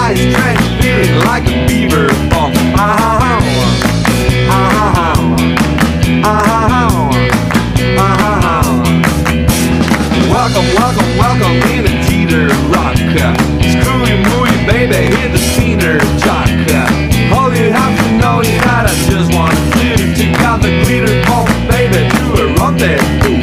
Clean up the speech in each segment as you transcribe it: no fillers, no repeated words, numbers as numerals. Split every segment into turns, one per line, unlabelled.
high strength, feeling like a beaver bomb. Welcome, welcome, welcome in a teeter rock. Screwy mooey baby, hit the cedar jock. All you have to know is that I just want to take out the glitter bomb, baby, to a rendezvous.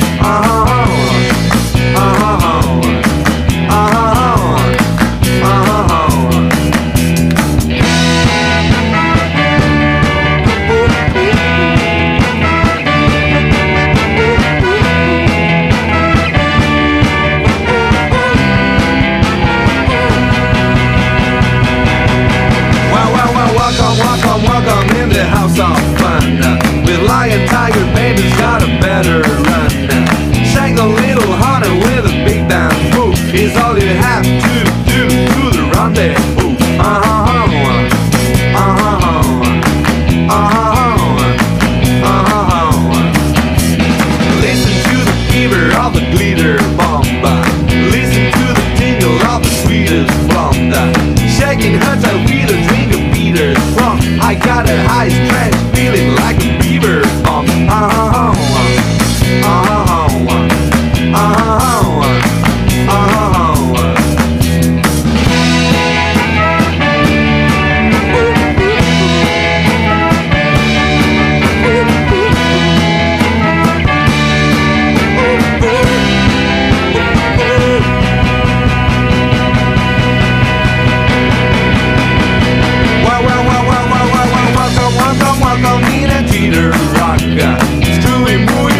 Welcome in the house of fun. With lion, tiger, baby's got a better run. Shake a little harder with a big band move. Is all you have to do to the rendezvous. Listen to the fever of the glitter bomb. Listen to the tingle of the sweetest blonde. Shaking her tail with a drink of Peter's rum. I got a high strength, feeling like a beaver bomb. Welcome in a teeter rock. Screwy mooey